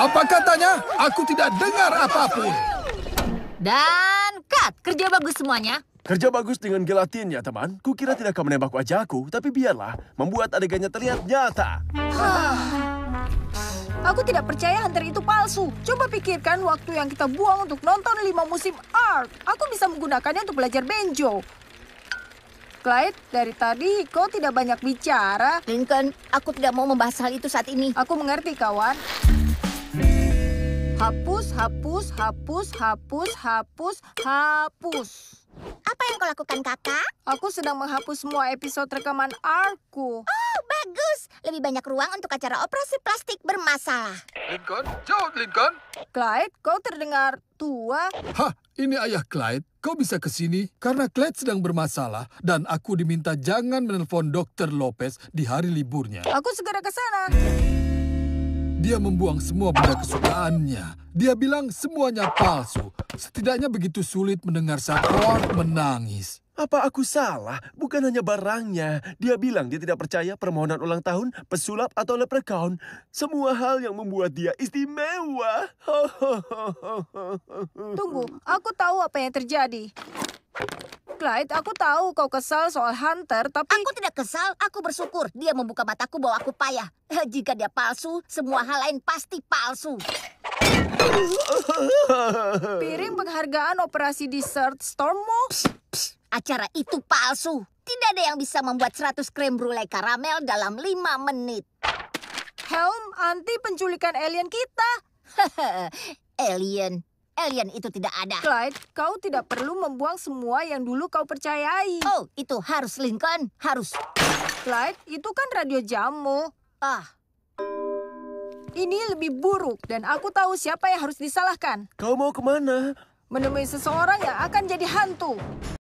Apa katanya? Aku tidak dengar apapun. Dan cut. Kerja bagus semuanya. Kerja bagus dengan gelatinnya, teman. Kukira tidak akan menembak wajahku, tapi biarlah. Membuat adegannya terlihat nyata. Aku tidak percaya Hunter itu palsu. Coba pikirkan waktu yang kita buang untuk nonton 5 musim ARK. Aku bisa menggunakannya untuk belajar banjo. Clyde, dari tadi kau tidak banyak bicara. Lincoln, aku tidak mau membahas hal itu saat ini. Aku mengerti, kawan. Hapus, hapus, hapus, hapus, hapus, hapus. Apa yang kau lakukan, kakak? Aku sedang menghapus semua episode rekaman ARK-ku. Oh, bagus. Lebih banyak ruang untuk acara operasi plastik bermasalah. Lincoln, jawab Lincoln. Clyde, kau terdengar tua. Hah, ini ayah Clyde. Kau bisa ke sini karena Clyde sedang bermasalah dan aku diminta jangan menelpon Dr. Lopez di hari liburnya. Aku segera ke sana. Dia membuang semua benda kesukaannya. Dia bilang semuanya palsu. Setidaknya begitu sulit mendengar saat Ward menangis. Apa aku salah? Bukan hanya barangnya. Dia bilang dia tidak percaya permohonan ulang tahun, pesulap, atau leprechaun. Semua hal yang membuat dia istimewa. Tunggu, aku tahu apa yang terjadi. Clyde, aku tahu kau kesal soal Hunter, tapi... Aku tidak kesal, aku bersyukur. Dia membuka mataku bahwa aku payah. Jika dia palsu, semua hal lain pasti palsu. Piring penghargaan operasi dessert Stormo? Acara itu palsu. Tidak ada yang bisa membuat 100 krem brulee karamel dalam 5 menit. Helm anti penculikan alien kita. Alien itu tidak ada. Clyde, kau tidak perlu membuang semua yang dulu kau percayai. Oh, itu harus, Lincoln. Harus. Clyde, itu kan radio jamu. Ini lebih buruk dan aku tahu siapa yang harus disalahkan. Kau mau kemana? Menemui seseorang yang akan jadi hantu.